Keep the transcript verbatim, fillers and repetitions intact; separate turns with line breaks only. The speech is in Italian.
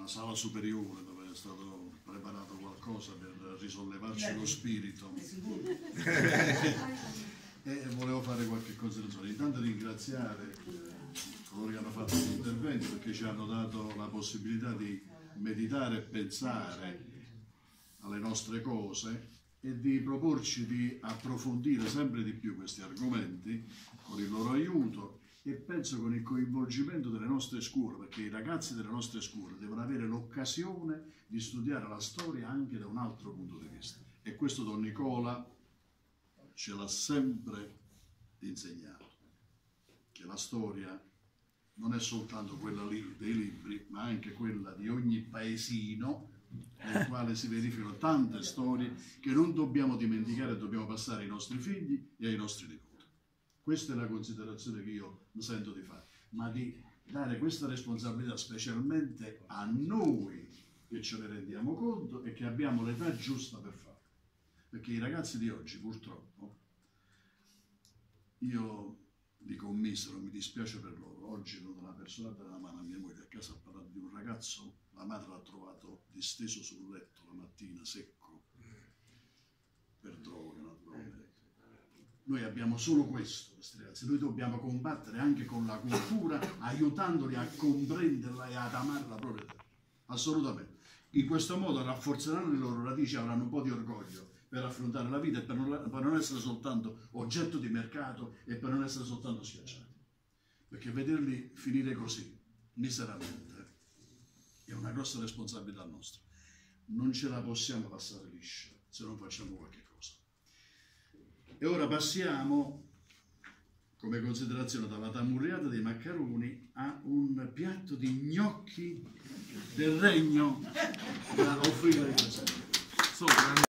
sala superiore dove è stato preparato qualcosa per risollevarci lo spirito e volevo fare qualche considerazione. Intanto ringraziare coloro che hanno fatto l'intervento perché ci hanno dato la possibilità di meditare e pensare alle nostre cose e di proporci di approfondire sempre di più questi argomenti con il loro aiuto e penso con il coinvolgimento delle nostre scuole, perché i ragazzi delle nostre scuole devono avere l'occasione di studiare la storia anche da un altro punto di vista, e questo Don Nicola ce l'ha sempre insegnato, che la storia non è soltanto quella lì dei libri, ma anche quella di ogni paesino nel quale si verificano tante storie che non dobbiamo dimenticare e dobbiamo passare ai nostri figli e ai nostri nipoti. Questa è la considerazione che io mi sento di fare, ma di dare questa responsabilità specialmente a noi che ce ne rendiamo conto e che abbiamo l'età giusta per farlo. Perché i ragazzi di oggi, purtroppo, io li commisero, mi dispiace per loro. Oggi non una persona della mano a mia moglie a casa ha parlato di un ragazzo, la madre l'ha trovato disteso sul letto la mattina, secco, per droga naturalmente. Noi abbiamo solo questo, questi ragazzi, noi dobbiamo combattere anche con la cultura, aiutandoli a comprenderla e ad amare la propria terra, assolutamente. In questo modo rafforzeranno le loro radici, avranno un po' di orgoglio per affrontare la vita e per non, per non essere soltanto oggetto di mercato e per non essere soltanto schiacciati. Perché vederli finire così, miseramente, è una grossa responsabilità nostra. Non ce la possiamo passare liscia se non facciamo qualche cosa. E ora passiamo, come considerazione, dalla tamurriata dei maccheroni a un piatto di gnocchi del regno da offrire